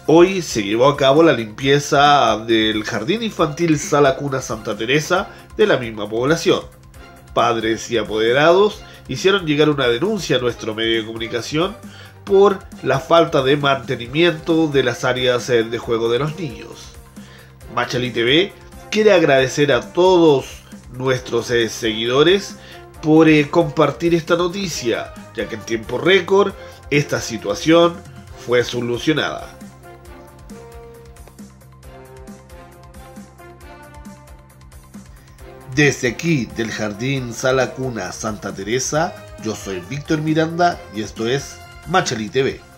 Hoy se llevó a cabo la limpieza del Jardín Infantil Sala Cuna Santa Teresa de la misma población. Padres y apoderados hicieron llegar una denuncia a nuestro medio de comunicación por la falta de mantenimiento de las áreas de juego de los niños. Machalí TV quiere agradecer a todos nuestros seguidores por compartir esta noticia, ya que en tiempo récord esta situación fue solucionada. Desde aquí del Jardín Sala Cuna Santa Teresa, yo soy Víctor Miranda y esto es Machalí TV.